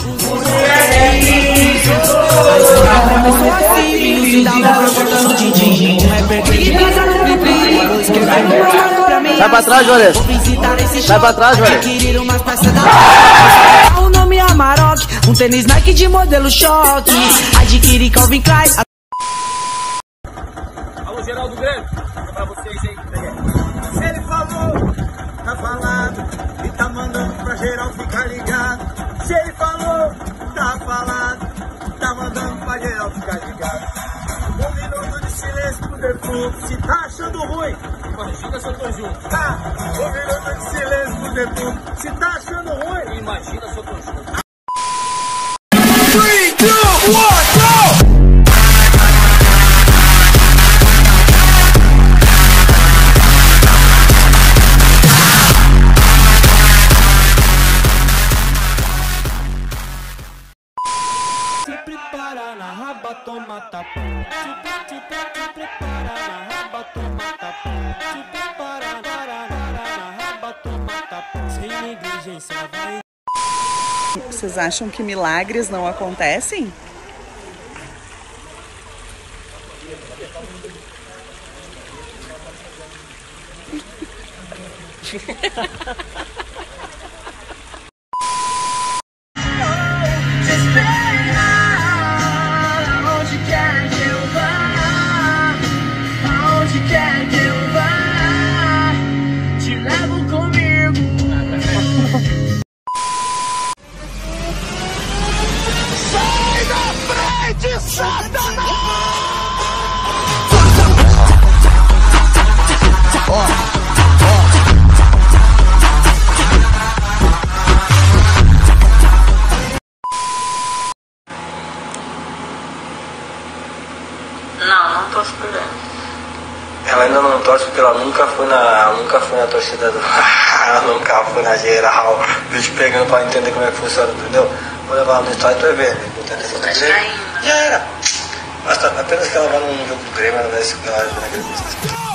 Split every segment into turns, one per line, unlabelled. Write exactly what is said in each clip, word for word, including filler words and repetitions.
Sai pra trás, Juarez. Sai pra trás, Juarez.
O nome é Amarok, um tênis Nike de modelo choque. Adquiri Calvin Klein.
Alô, Geraldo Grande, é pra vocês aí. Ele falou, tá falado, e tá mandando pra geral ficar ligado. Se ele falou, tá falado, tá mandando pra geral ficar ligado. Um minuto de silêncio pro defunto, se tá achando ruim, imagina se eu tô junto. Tá, um minuto de silêncio pro defunto, se tá achando ruim, imagina se eu tô junto. three, two, one, go!
Toma tapa, te prepara na raba, toma tapa, te prepara na raba, toma tapa, sem negligência vai.
Vocês acham que milagres não acontecem?
Não, não torço por ela.
Ela ainda não torce porque ela nunca foi na, nunca foi na torcida do... ela nunca foi na geral. Bicho pegando pra entender como é que funciona, entendeu? Vou levar ela no estádio e tu vai ver. Já era. Basta apenas que ela vá num jogo do Grêmio, ela vai se ela vai na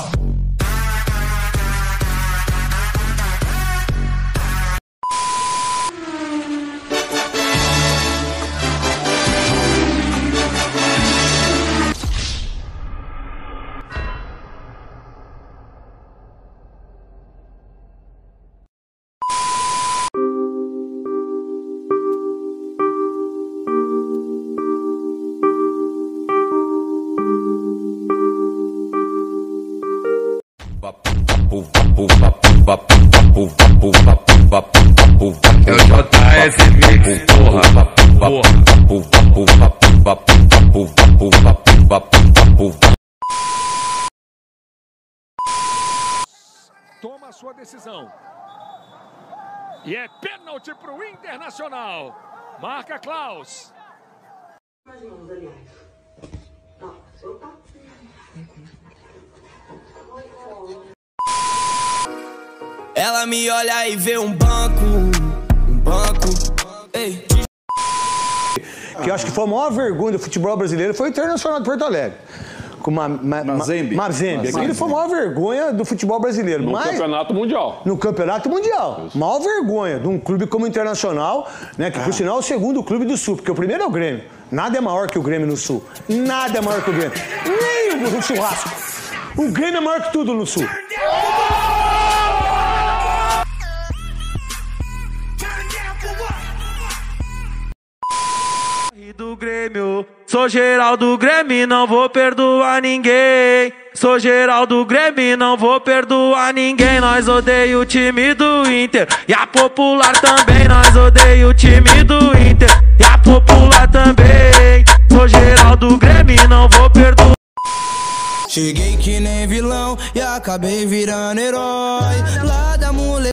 É o J S Mix, porra, porra.
Toma a sua decisão. E é pênalti pro Internacional. Marca Klaus.
Ela me olha e vê um banco, um banco, ei.
Que eu acho que foi a maior vergonha do futebol brasileiro foi o Internacional de Porto Alegre. Com uma, ma,
Mazembe.
Mazembe. Aquilo foi a maior vergonha do futebol brasileiro.
No
Mas,
Campeonato Mundial.
No Campeonato Mundial. Isso. Maior vergonha de um clube como o Internacional, né? Que, ah. por sinal, é o segundo clube do Sul, porque o primeiro é o Grêmio. Nada é maior que o Grêmio no Sul. Nada é maior que o Grêmio. Nem o churrasco. O Grêmio é maior que tudo no Sul.
Do Grêmio, sou geral do Grêmio, não vou perdoar ninguém. Sou geral do Grêmio, não vou perdoar ninguém. Nós odeia o time do Inter e a Popular também. Nós odeia o time do Inter e a Popular também. Sou geral do Grêmio, não vou perdoar. Cheguei que nem vilão e acabei virando herói. Lá da mulher.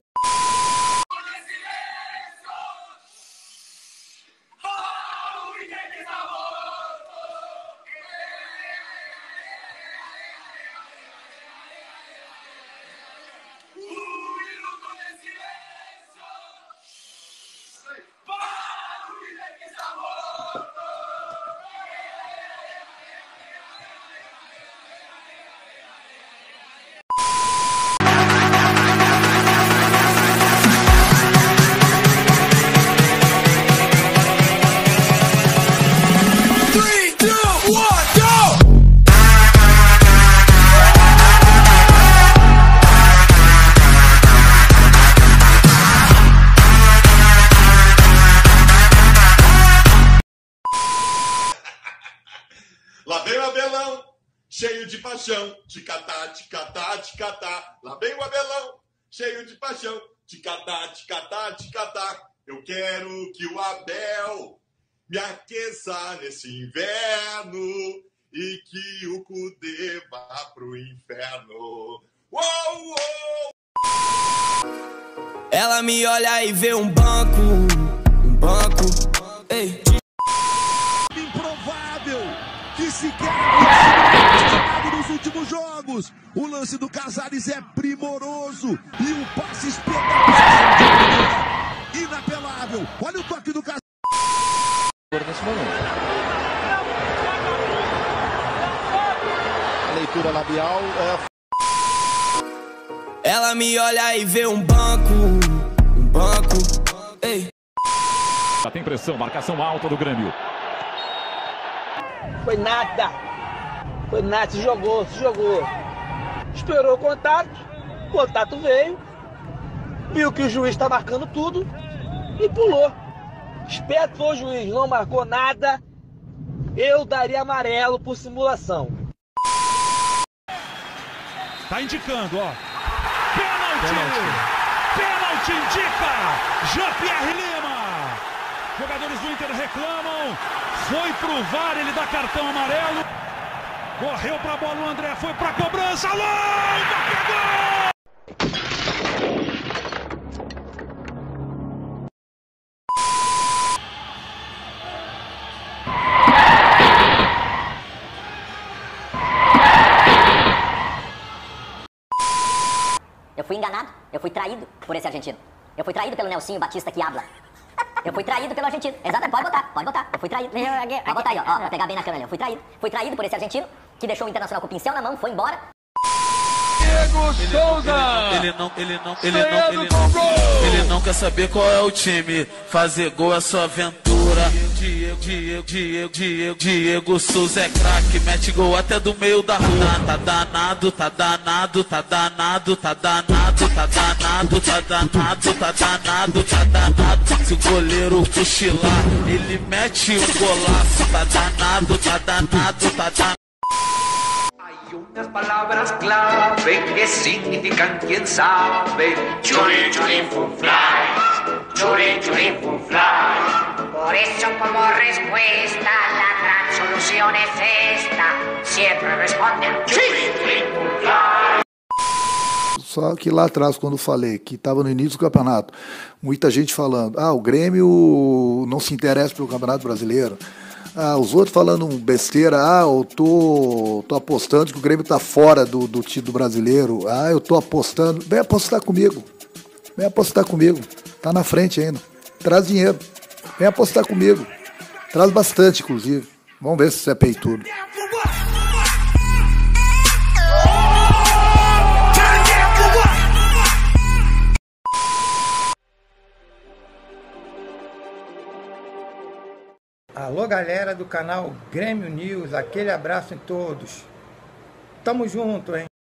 cheio de paixão, ticatá, ticatá, ticatá. Lá vem o Abelão, cheio de paixão, ticatá, ticatá, ticatá. Eu quero que o Abel me aqueça nesse inverno e que o Cudê vá pro inferno. Uou, uou!
Ela me olha e vê um banco, um banco, ei.
Improvável que sequer havia nos últimos jogos. O lance do Casares é primoroso e o passe espetacular de primeira, inapelável. Olha o toque do Casares.
Nesse momento. Leitura labial é...
Ela me olha e vê um banco, um banco, ei.
Já tem pressão, marcação alta do Grêmio.
Foi nada, foi nada, se jogou, se jogou. Esperou o contato, o contato veio, viu que o juiz tá marcando tudo e pulou. Esperto foi o juiz, não marcou nada, eu daria amarelo por simulação.
Tá indicando, ó. Pênalti! Pênalti indica! Jean-Pierre Lima! Jogadores do Inter reclamam. Foi pro V A R, ele dá cartão amarelo. Correu pra bola o André, foi pra cobrança. Longa, pegou!
Eu fui enganado, eu fui traído por esse argentino. Eu fui traído pelo Nelsinho Batista que habla. Eu fui traído pelo argentino. Exatamente, pode botar, pode botar. Eu fui traído. Pode botar aí, ó, ó, pra pegar bem na câmera. Eu fui traído. Fui traído por esse argentino que deixou o Internacional com o pincel na mão, foi embora.
Diego Souza! Ele não, ele não, ele não, ele não, ele não quer saber qual é o time. Fazer gol é sua aventura. Diego, Diego, Diego, Diego, Diego Souza é craque, mete gol até do meio da rua. Tá danado, tá danado, tá danado, tá danado, tá danado, tá danado, tá danado, tá danado. Se o goleiro cochilar, ele mete um golaço. Tá danado, tá danado, tá danado.
Unas palabras clave que significan quién sabe. Churi, churi, fun fly. Churi, churi, fun fly. Por eso como respuesta la gran solución es esta. Siempre responde churi, churi, fun fly.
Só que lá atrás, quando eu falei que estava no início do campeonato, muita gente falando, ah, o Grêmio não se interessa pelo Campeonato Brasileiro. Ah, os outros falando besteira, ah, eu tô, tô apostando que o Grêmio tá fora do, do título brasileiro, ah, eu tô apostando, vem apostar comigo, vem apostar comigo, tá na frente ainda, traz dinheiro, vem apostar comigo, traz bastante, inclusive, vamos ver se você é peitudo.
Alô, galera do canal Grêmio News, aquele abraço em todos. Tamo junto, hein?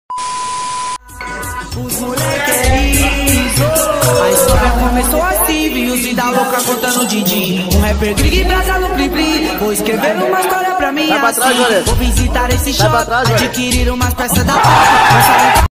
Os moleque é liso. A história começou assim, vinhos vida louca contando din-din. Um rapper grig brasa no pli-pli. Vou escrever uma história pra mim assim. Vou visitar esse shopping, adquirir umas peças da